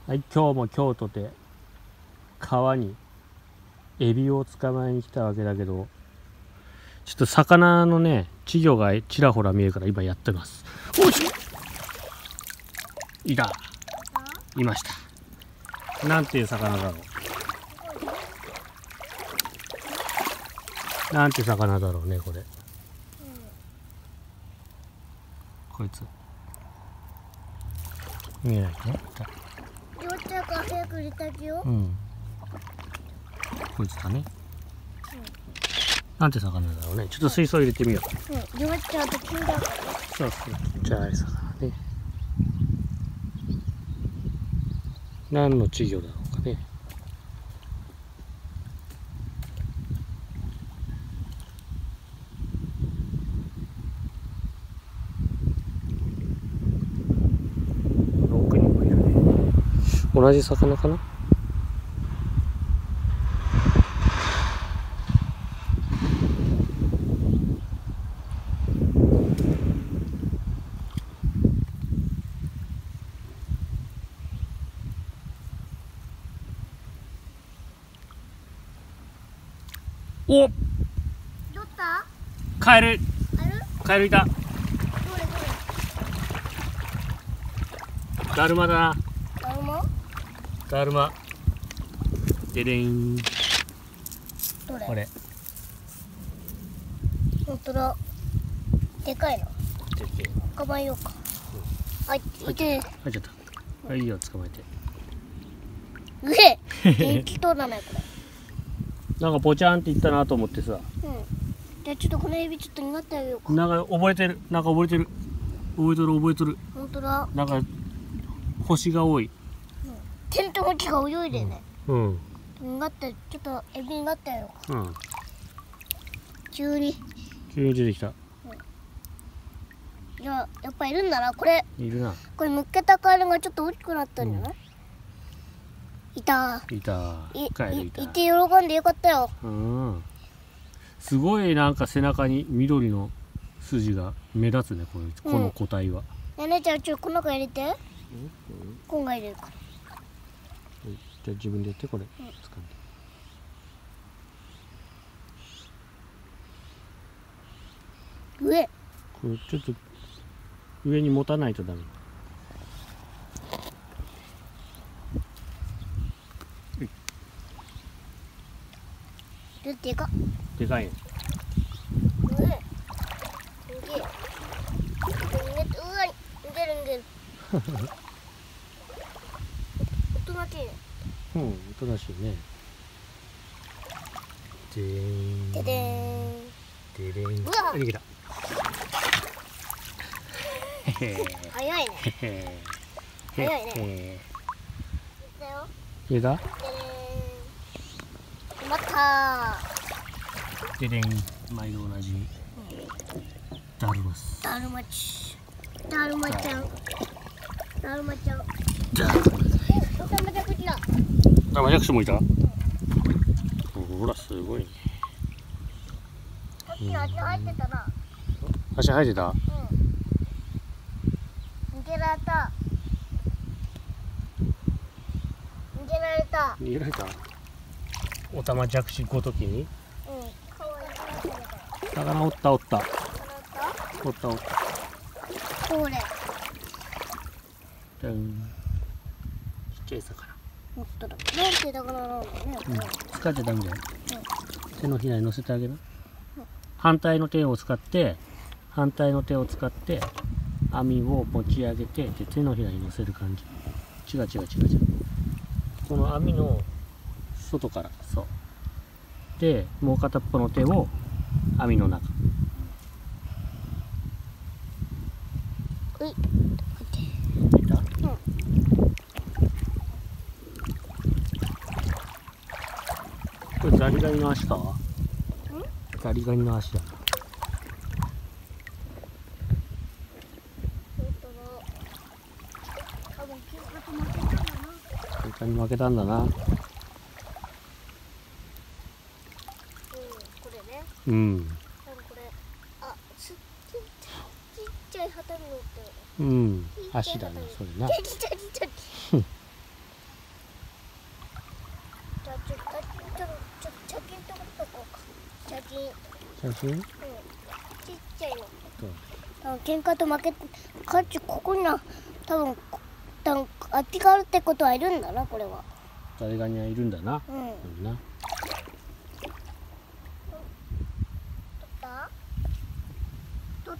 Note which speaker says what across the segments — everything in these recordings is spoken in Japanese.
Speaker 1: はい、今日も京都で川にエビを捕まえに来たわけだけど、ちょっと魚のね稚魚がちらほら見えるから今やってます。おいしょ、いました。なんていう魚だろう、なんて魚だろうねこれ、こいつ見えないね。
Speaker 2: 幼稚園から早く入れてあげよう。
Speaker 1: こいつだね。なんて魚だろうね。ちょっと水槽入れてみよ
Speaker 2: う。幼稚園と金だからね。
Speaker 1: そうそう。じゃあ魚ね。何の稚魚だろうかね。奥にもいるね。同じ魚かな。お、
Speaker 2: どった
Speaker 1: カエル、カエルいた。
Speaker 2: どれ
Speaker 1: だるまだな。
Speaker 2: だるま
Speaker 1: だるま。でれん。
Speaker 2: どれ
Speaker 1: これ。
Speaker 2: ほんとだ。でかいの。
Speaker 1: でけえ。
Speaker 2: 捕まえようか。はい、いて。
Speaker 1: 入っちゃった。はい、いいよ、捕まえて。
Speaker 2: 元気そうだね、これ。
Speaker 1: なんかポチャンっていったなと思ってさ。
Speaker 2: じゃあちょっとこのエビちょっと苦ってあげようか。
Speaker 1: なんか溺れてる。なんか溺れてる。覚えとる覚えとる。
Speaker 2: ほんとだ。
Speaker 1: なんか星が多い。
Speaker 2: テントウムシが泳いでね。
Speaker 1: うん。
Speaker 2: 苦ってちょっとエビ苦ってあげようか。
Speaker 1: うん。
Speaker 2: 急に
Speaker 1: 出てきた。
Speaker 2: じゃあやっぱいるんだな、これ。
Speaker 1: いるな。
Speaker 2: これむっけたカエルがちょっと大きくなったんじゃない？いた。
Speaker 1: いた。カエルいた。
Speaker 2: いて喜んでよかったよ。
Speaker 1: うん。すごいなんか背中に緑の筋が目立つね、この個体は。
Speaker 2: 姉ちゃん、ちょっとこの中入れて。今回入れるから。
Speaker 1: じゃあ自分でやってこれ。掴んで。
Speaker 2: 上。
Speaker 1: これちょっと上に持たないとダメ。
Speaker 2: でかっ。
Speaker 1: でかいね。
Speaker 2: うわ、逃げる。おとなしいね。
Speaker 1: うん、おとなしいね。でーん。
Speaker 2: ででーん。
Speaker 1: でれん。
Speaker 2: うわ、
Speaker 1: 逃げた。
Speaker 2: 早いね。早いね。だよ。
Speaker 1: 入れた？
Speaker 2: でーん。また
Speaker 1: でれん。毎度同じ。ダルマス。
Speaker 2: だるまちゃん。だるまちゃん。おたまじゃくちだ。
Speaker 1: あ、マジャクシもいた？ほら、すごいね。
Speaker 2: さっきの足入ってたな。
Speaker 1: 足生えてた？
Speaker 2: 逃げられた。
Speaker 1: 逃げられた？おたまじゃくしごときに？魚おった。
Speaker 2: これ。
Speaker 1: じゃん。ちっちゃい魚。
Speaker 2: ほんとだ。なんてだからなんだね。
Speaker 1: 使っちゃダメだよ。手のひらに乗せてあげる。反対の手を使って網を持ち上げて、で手のひらに乗せる感じ。違う。この網の外から、そう。で、もう片っぽの手を網の中。いた？これザリガニの足か？ザリガニの足だな。イカに負けたんだな。
Speaker 2: これね。
Speaker 1: うん。
Speaker 2: これ、あ、ちっちゃい旗に乗ってる。
Speaker 1: うん。足だね、それな。
Speaker 2: ちっちゃい。 真。
Speaker 1: 写真？
Speaker 2: うん。ちっちゃいの。
Speaker 1: そう。
Speaker 2: 喧嘩と負け、勝ち、ここには、多分あっちがあるってことはいるんだな、これは。
Speaker 1: ザリガニはいるんだな。
Speaker 2: うん。
Speaker 1: うんな。
Speaker 2: 取った？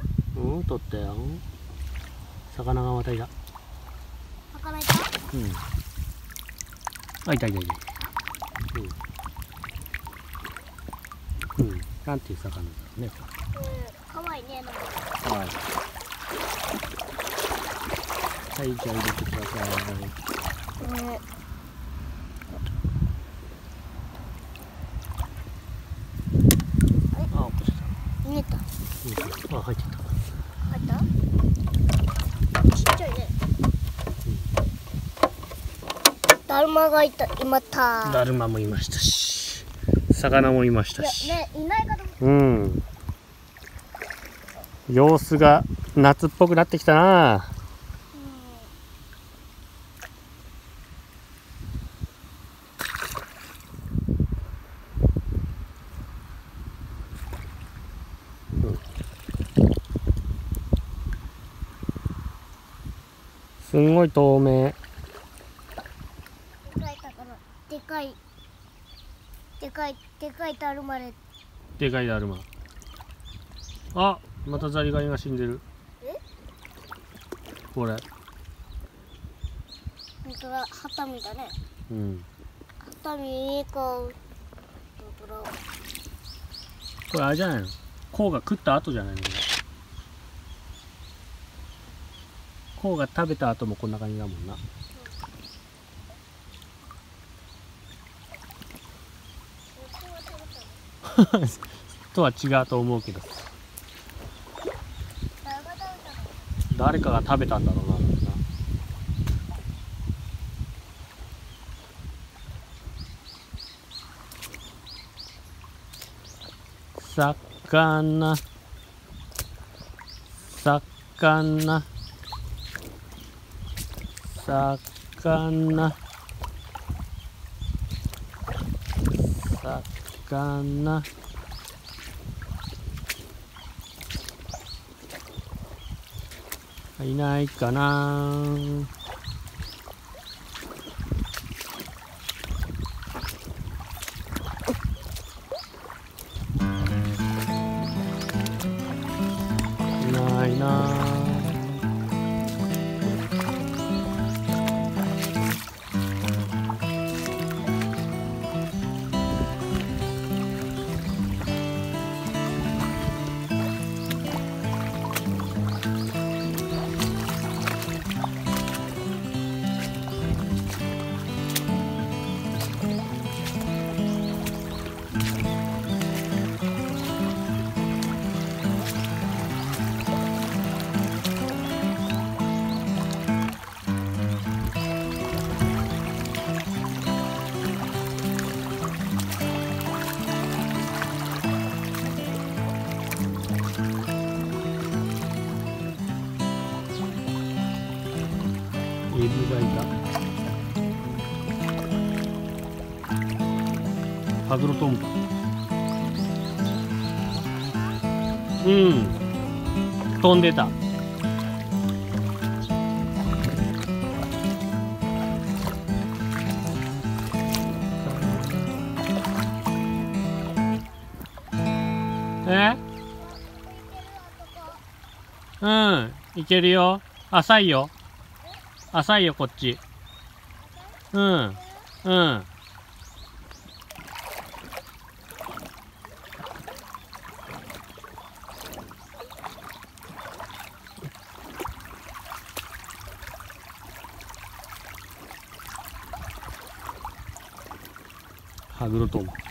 Speaker 1: うん、取ったよ。魚がまたいた。
Speaker 2: 魚いた？
Speaker 1: うん。あ、いたいたいた。うん。うん。なんていう魚だろうね。
Speaker 2: かわいいね、なんか。
Speaker 1: はい。はい、じゃあ入れてください。あ、落っこちた。
Speaker 2: 逃げた。
Speaker 1: あ、入ってた。
Speaker 2: 入った？ちっちゃいね。だるまがいた、いまた。
Speaker 1: だるまもいましたし、魚もいましたし。
Speaker 2: いや、ね、いないかと思った。
Speaker 1: うん。様子が夏っぽくなってきたな。すんごい透明。
Speaker 2: でかい魚、でかいだるまで。
Speaker 1: でかいだるま。あ、またザリガニが死んでる。
Speaker 2: え？
Speaker 1: これ。
Speaker 2: 本当だ、ハタミだね。
Speaker 1: うん。
Speaker 2: ハタミか。本当だ。
Speaker 1: これあれじゃないの？コウが食った後じゃないの？コウが食べた後もこんな感じだもんな。とは違うと思うけど。誰かが食べたんだろうな。魚、魚、魚、魚。いないかな。いないな。エビがいた。ハグロトンボ。うん。飛んでた。うん。いけるよ。浅いよ。浅いよ、こっち。うん。うん。ハグロトンボ。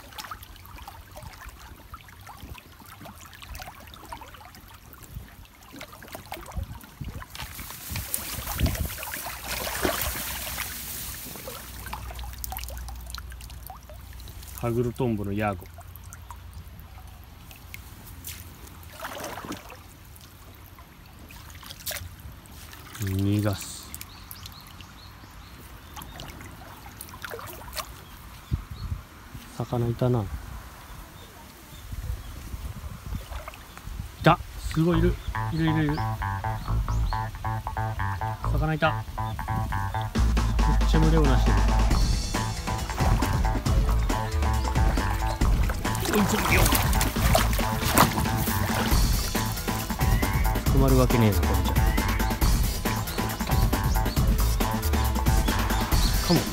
Speaker 1: ハグロトンボのヤゴ。逃がす。魚いたな。 すごいいるいるいるいる。魚いた。めっちゃ群れをなしてる。止まるわけねえなこれじゃ。かも。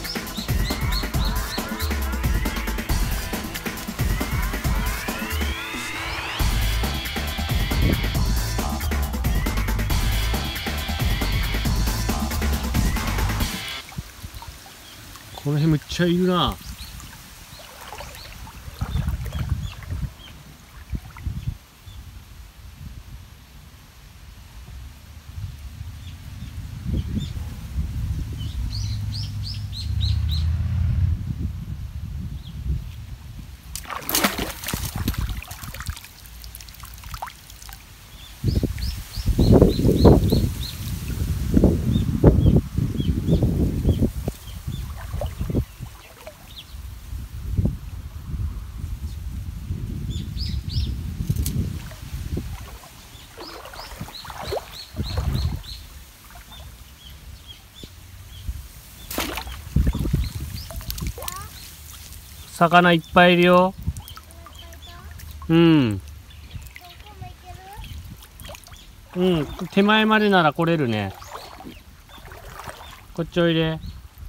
Speaker 1: この辺めっちゃいるな。魚いっぱいいるよ。うん。うん、手前までなら来れるね。こっちおいで。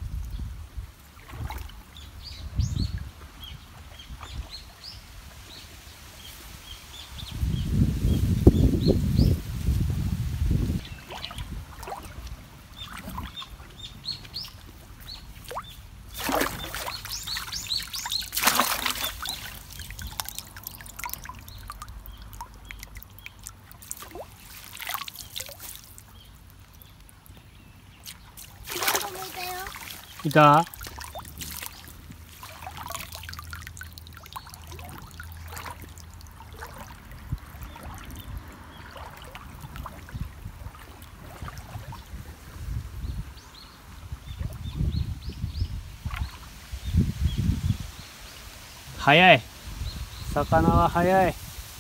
Speaker 1: いた？早い。魚は早い。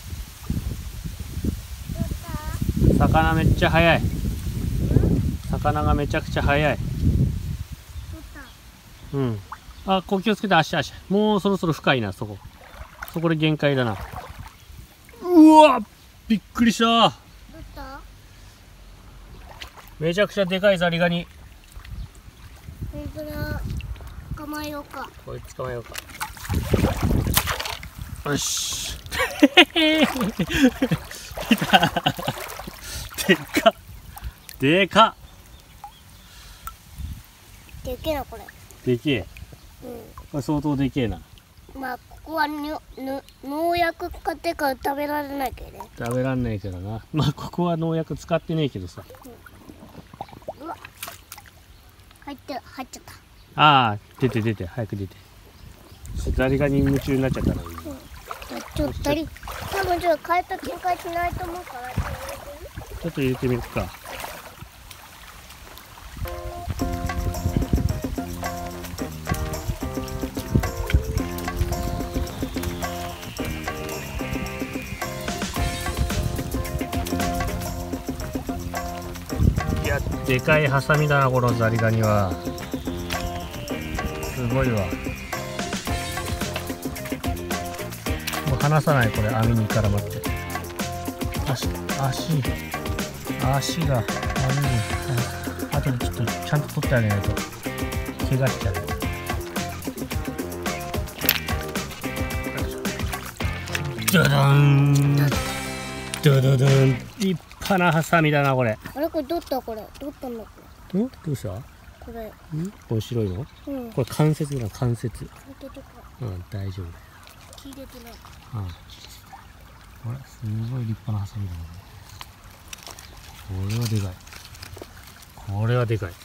Speaker 1: 魚めっちゃ早い。魚がめちゃくちゃ早い。うん。あ、こう気をつけて、足。もうそろそろ深いな、そこ。そこで限界だな。うわ、びっくりした。めちゃくちゃでかいザリガニ。
Speaker 2: 本当だ。捕まえようか。
Speaker 1: こいつ捕まえようか。よし。来た。でかっ。でかっ。
Speaker 2: でけえなこれ。
Speaker 1: でけえ。これ相当でけえな。
Speaker 2: まあここは農薬使ってから食べられないけどね。
Speaker 1: 食べらんないからな。まあここは農薬使ってねえけどさ。
Speaker 2: うわ、入っちゃった。
Speaker 1: ああ、出て早く出て。ザリガニに夢中になっちゃったな。
Speaker 2: ちょっと多分ちょっと変えた展開しないと思うから
Speaker 1: ちょっと入れてみるか。いや、でかいハサミだなこのザリガニは。すごいわ。もう離さない、これ網に絡まって。足が網に、あとでちょっとちゃんと取ってあげないと怪我しちゃう。ドドンドドドン、立派なハサミだなこれ。
Speaker 2: あれこれどったんだこれ。
Speaker 1: どうした？
Speaker 2: これ。
Speaker 1: これ白いの？
Speaker 2: うん。
Speaker 1: これ関節だ、関節。
Speaker 2: 本当か。
Speaker 1: うん、大丈夫だよ。
Speaker 2: 切れてない。
Speaker 1: ああ、これすごい立派なハサミだな。これはでかい。これはでかい。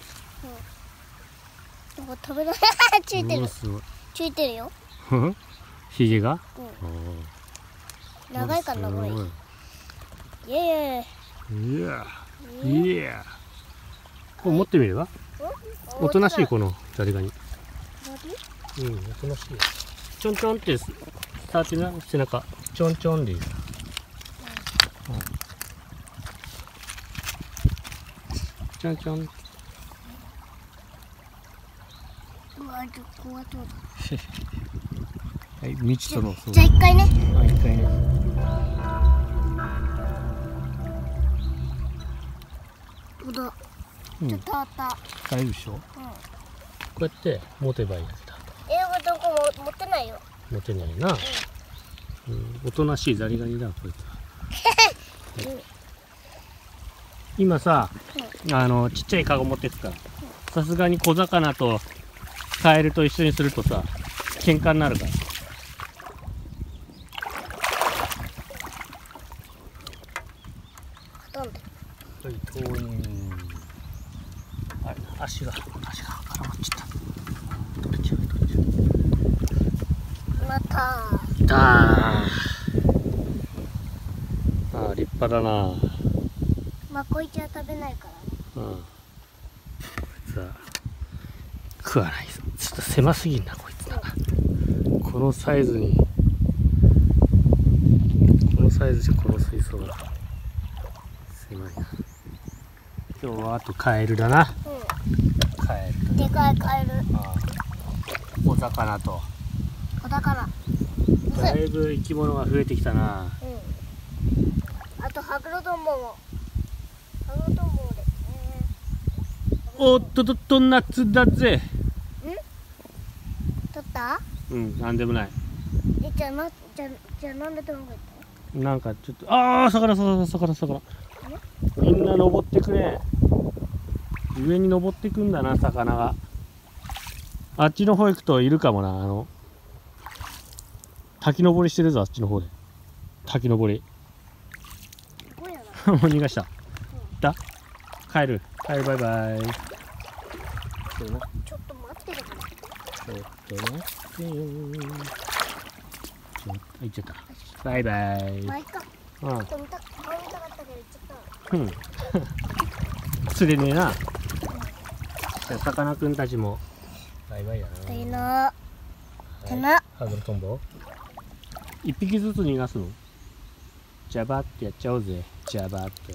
Speaker 2: なんか食べられついてる。
Speaker 1: すごい。
Speaker 2: ついてるよ。
Speaker 1: ひげが？
Speaker 2: うん。長いから長い。イエーイ。
Speaker 1: いや。これ持ってみれば？おとなしいこのザリガニ。うん、おとなしい。ちょんちょんって触ってな、背中。ちょんちょんでいい。 ちょんちょん。
Speaker 2: うわ、ここはどうだ。
Speaker 1: はい、未知との。
Speaker 2: じゃあ一回ね。
Speaker 1: あ、一回ね。
Speaker 2: どうだ。
Speaker 1: うん、
Speaker 2: ちょっとあった。
Speaker 1: 大丈夫でしょ。
Speaker 2: うん。
Speaker 1: こうやって持てばいいんだけど。
Speaker 2: どこも持ってないよ。
Speaker 1: 持てないな。うん、おとなしいザリガニだ、こいつは。今さ、ちっちゃいカゴ持ってくから、さすがに小魚とカエルと一緒にするとさ、喧嘩になるから。
Speaker 2: なんで。
Speaker 1: はい、投入。あれ、足が絡まっちゃった。取れちゃう。
Speaker 2: また。
Speaker 1: いたー。あー、立派だな。
Speaker 2: まあ、こいつは食べないからね。
Speaker 1: うん。さあ、食わないぞ。ちょっと狭すぎんな、こいつな。このサイズに。このサイズじゃ、この水槽が。狭いな。今日はあとカエルだな。
Speaker 2: う
Speaker 1: カエルと
Speaker 2: ん。でかいカエル。
Speaker 1: ああ、小魚と。
Speaker 2: 小魚。
Speaker 1: だいぶ生き物が増えてきたな。
Speaker 2: うん。あとハグロトンボも。ハグロトンボで。
Speaker 1: おっとっと、夏だぜ。
Speaker 2: 取った？
Speaker 1: うん、なんでもない。
Speaker 2: じゃあなんでトンボ行ったの？
Speaker 1: なんかちょっと、ああ、魚。みんな登ってくね。上に登ってくんだな、魚が。あっちの方行くといるかもな。滝登りしてるぞ、あっちの方で。滝登り。
Speaker 2: すごいよな。
Speaker 1: もう逃がした。だ。帰るバイバイ。そうな。
Speaker 2: ちょっと待ってるから。
Speaker 1: ちょっと待ってよ。行っちゃった。バイバイ。
Speaker 2: まあいいか。
Speaker 1: うん。
Speaker 2: 顔見たかったけど行っちゃった。
Speaker 1: うん。釣れねえな。じゃあさかなクンたちもバイバイやな。
Speaker 2: さよなら。さよなら。
Speaker 1: ハグロトンボ。一匹ずつ逃がすの。ジャバってやっちゃおうぜ。ジャバって。じ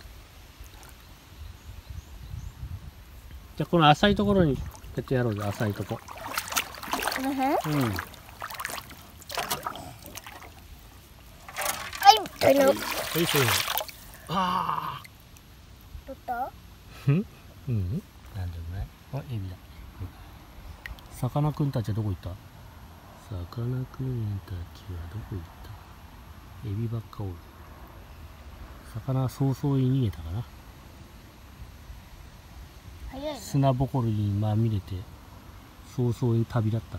Speaker 1: ゃあこの浅いところにやってやろうぜ。浅いとこ。
Speaker 2: この辺？
Speaker 1: うん。
Speaker 2: はい、取りの。
Speaker 1: はい、そういうの。ああ。
Speaker 2: 取った？
Speaker 1: うん。なんでもない。あ、エビだ。さかなクンたちはどこ行った？さかなクンたちはどこ行った？エビばっかおる。魚は早々に逃げたかな。
Speaker 2: 早いね。
Speaker 1: 砂ぼこりにまみれて早々に旅立ったな。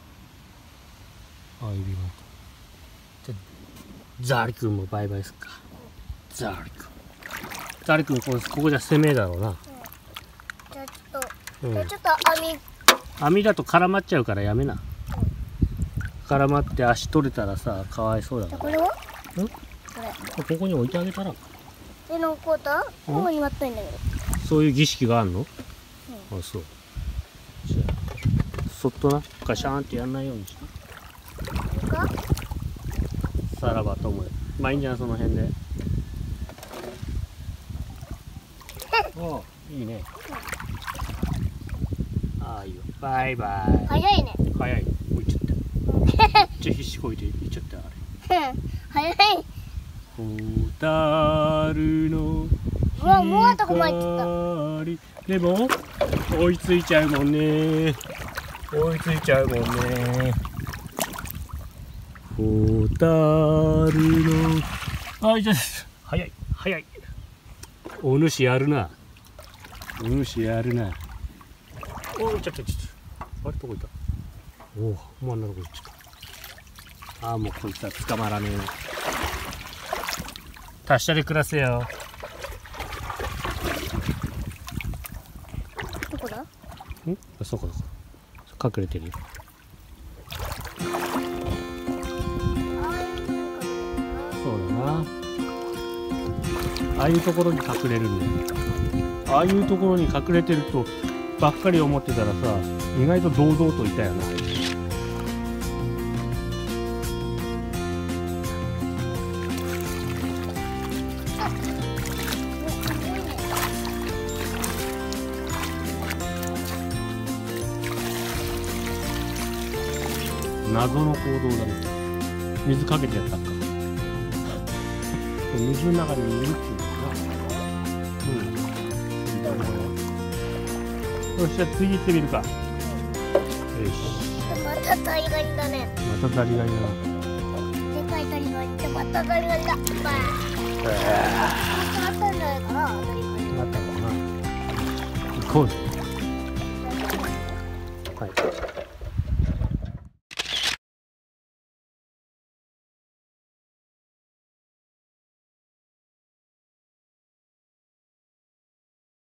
Speaker 1: あ、エビが。じゃザリ君もバイバイすっか。ザリ君ここじゃ攻めだろうな。
Speaker 2: じゃあちょっと、
Speaker 1: うん、
Speaker 2: ちょっと
Speaker 1: 網だと絡まっちゃうからやめな。絡まって足取れたらさ、かわいそうだから。
Speaker 2: これは？
Speaker 1: ん？
Speaker 2: こ
Speaker 1: ここに置いてあげたら。
Speaker 2: れ。のこうだ？ここに割ったいんだけど。
Speaker 1: そういう儀式があるの？あ、そう。じゃあそっとな、ガシャーンってやんないようにした。さらばと思え。まあいいんじゃん、その辺で。おう、いいね。ああ、いいよ。バイバイ。
Speaker 2: 早いね。
Speaker 1: 早い。もう行っちゃった。めっちゃ必死こいて行っちゃった、あれ。
Speaker 2: 早い。
Speaker 1: ホタルの
Speaker 2: うわ、もうあとこまいっちゃっ
Speaker 1: でも追いついちゃうもんね。追いついちゃうもんね。ホタルのあ、いちゃった。早い。お主やるな。お主やるな。おい、ちょっと。あれ、どこ行った？おお、真ん中行っちゃった。ああ、もうこいつは捕まらねえ。達者で暮らせよ。
Speaker 2: どこだ？
Speaker 1: ん？そこ。隠れてるよ。そうだな。ああいうところに隠れるんだよ。ああいうところに隠れてるとばっかり思ってたらさ、意外と堂々といたよな。 謎の行動だね。水かけてやったっか。水の中にいるっていうのかな。よし、じゃあ次行ってみるか。よし。
Speaker 2: またザリガニだね。
Speaker 1: またザリガニだな。
Speaker 2: でかいザリガニってまたザリガニだ。またあったんじゃないかな、ザリガニ。
Speaker 1: なったかな。行こうぜ。